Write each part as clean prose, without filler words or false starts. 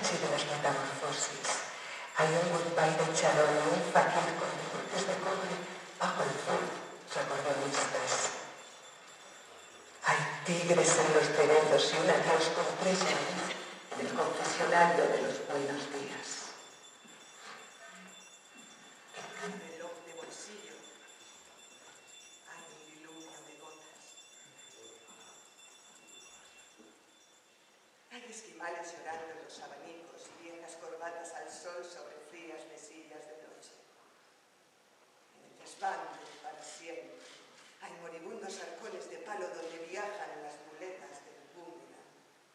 noche de las metamorfosis. Hay un goodbye de charol y un fakir con dibujantes de cobre bajo el fuego, recordonistas. Hay tigres en los cerebros y un adiós con 3 años en el confesionario de los buenos días. En cada reloj de bolsillo hay un diluvio de gotas. Hay esquimales llorando en los abanicos y viejas corbatas al sol sobre frías mesillas de noche. En el desván del para siempre hay moribundos arcones de palo donde viajan las muletas del boomerang.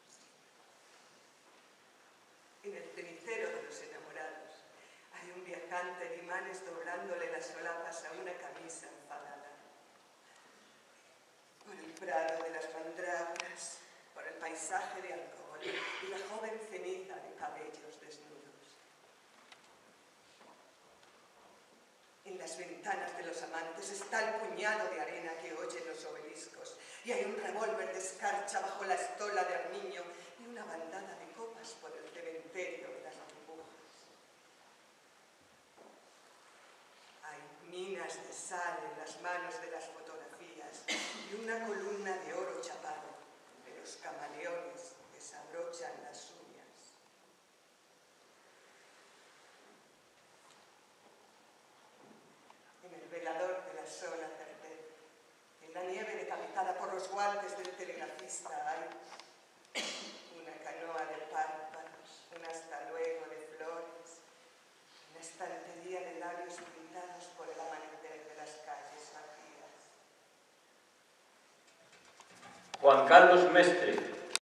En el cenicero de los enamorados hay un viajante de imanes doblándole las solapas a una camisa enfadada. Por el prado de las mandrágoras, por el paisaje de alcohol y la joven ceniza de cabellos desnudos. En las ventanas de los amantes está el puñado de arena que oyen los obeliscos y hay un revólver de escarcha bajo la estola de Armiño y una bandada de copas por el cementerio de las burbujas. Hay minas de sal en las manos de las fotografías y una columna de oro chapado de los camaleones que se abrochan las uñas. En el velador de la sola certeza, en la nieve decapitada por los guantes del telegrafista, hay una canoa de párpados, un hasta luego de flores, una estantería de labios pintados por el amanecer de las calles vacías. Juan Carlos Mestre.